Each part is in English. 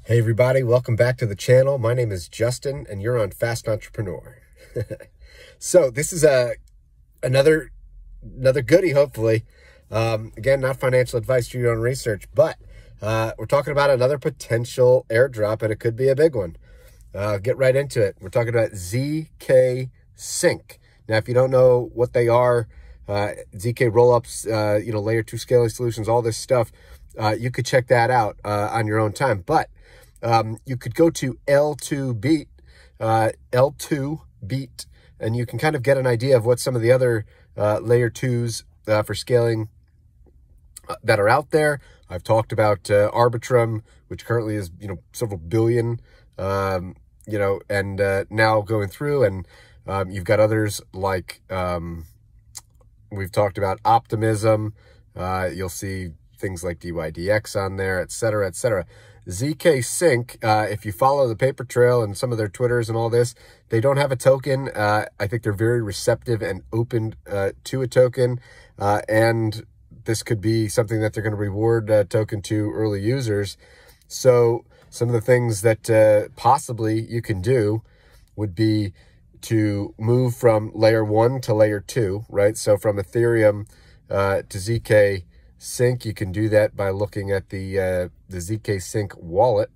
Hey everybody, welcome back to the channel. My name is Justin and you're on Fast Entrepreneur. So this is another goodie, hopefully. Again, not financial advice, do your own research, but we're talking about another potential airdrop, and it could be a big one. Get right into it. We're talking about ZK Sync. Now, if you don't know what they are, ZK rollups, layer 2 scaling solutions, all this stuff, you could check that out on your own time. But you could go to L2Beat, and you can kind of get an idea of what some of the other layer 2s for scaling that are out there. I've talked about Arbitrum, which currently is, several billion, and now going through, and you've got others like, we've talked about Optimism. You'll see things like DYDX on there, et cetera, et cetera. ZK Sync, if you follow the paper trail and some of their Twitters and all this, they don't have a token. I think they're very receptive and open to a token, and this could be something that they're going to reward token to early users. So some of the things that possibly you can do would be to move from layer 1 to layer 2, right? So from Ethereum to ZK Sync, you can do that by looking at the ZK Sync wallet.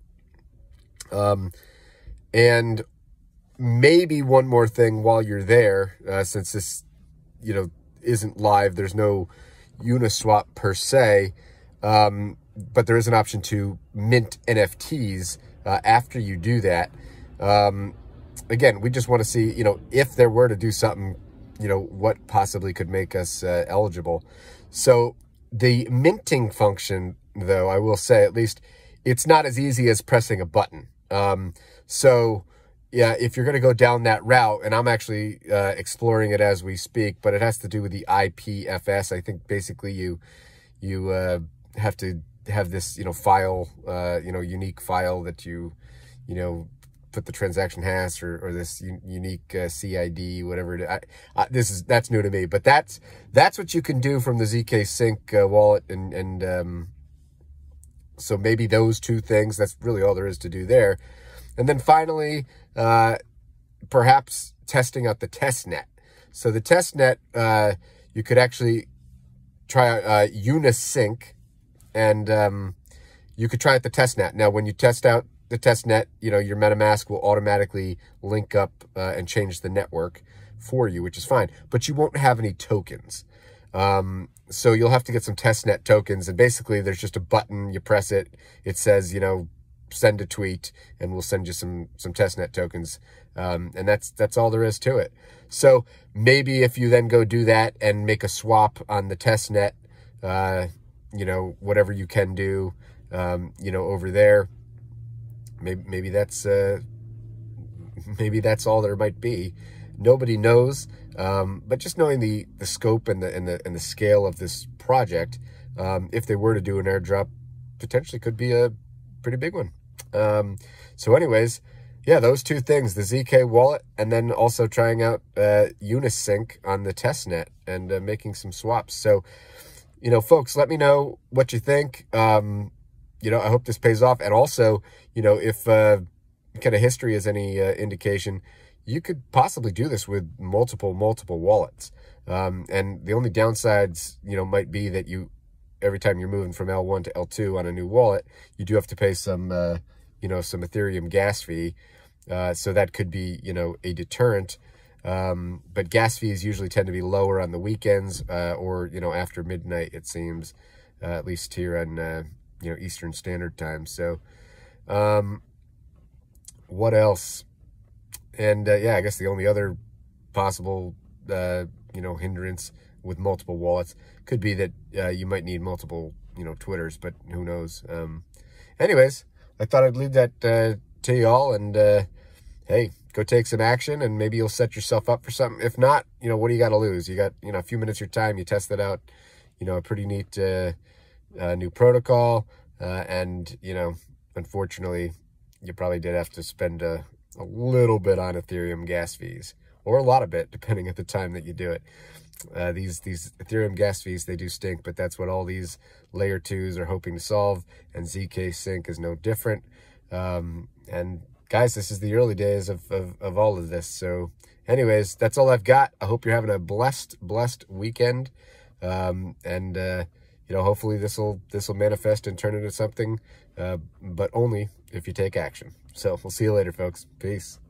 And maybe one more thing while you're there, since this, isn't live, there's no Uniswap per se, but there is an option to mint NFTs after you do that. Again, we just want to see, if there were to do something, what possibly could make us eligible. So the minting function, though, I will say, at least, it's not as easy as pressing a button. So, yeah, if you're going to go down that route, and I'm actually exploring it as we speak, but it has to do with the IPFS. I think basically you have to have this, file, unique file that you put the transaction hash or this unique CID, whatever it is. That's new to me, but that's what you can do from the ZK Sync wallet, and so maybe those two things, that's really all there is to do there. And then finally, perhaps testing out the testnet. So the testnet, you could actually try Unisync, and you could try out the testnet. Now, when you test out the testnet, your MetaMask will automatically link up and change the network for you, which is fine, but you won't have any tokens. So you'll have to get some testnet tokens, and basically there's just a button, you press it, it says, send a tweet, and we'll send you some testnet tokens. And that's all there is to it. So maybe if you then go do that and make a swap on the testnet, whatever you can do, over there, maybe that's all there might be. Nobody knows, but just knowing the scope and the scale of this project, if they were to do an airdrop, potentially could be a pretty big one. So anyways, yeah, those two things, the ZK wallet, and then also trying out Unisync on the testnet and making some swaps. So, folks, let me know what you think. I hope this pays off. And also, if kind of history is any indication, you could possibly do this with multiple wallets. And the only downsides, might be that every time you're moving from L1 to L2 on a new wallet, you do have to pay some, some Ethereum gas fee. So that could be, a deterrent. But gas fees usually tend to be lower on the weekends, or, after midnight, it seems, at least here on, Eastern Standard Time. So, what else? And, yeah, I guess the only other possible, hindrance with multiple wallets could be that, you might need multiple, Twitters, but who knows? Anyways, I thought I'd leave that, to y'all, and, hey, go take some action, and maybe you'll set yourself up for something. If not, what do you got to lose? You got, a few minutes of your time, you test it out, a pretty neat, new protocol, and unfortunately you probably did have to spend a little bit on Ethereum gas fees, or a lot of it, depending at the time that you do it. These Ethereum gas fees, they do stink, but that's what all these layer 2s are hoping to solve, and ZK Sync is no different. And guys, this is the early days of all of this. So anyways, that's all I've got. I hope you're having a blessed weekend. You know, hopefully this will manifest and turn into something, but only if you take action. So we'll see you later, folks. Peace.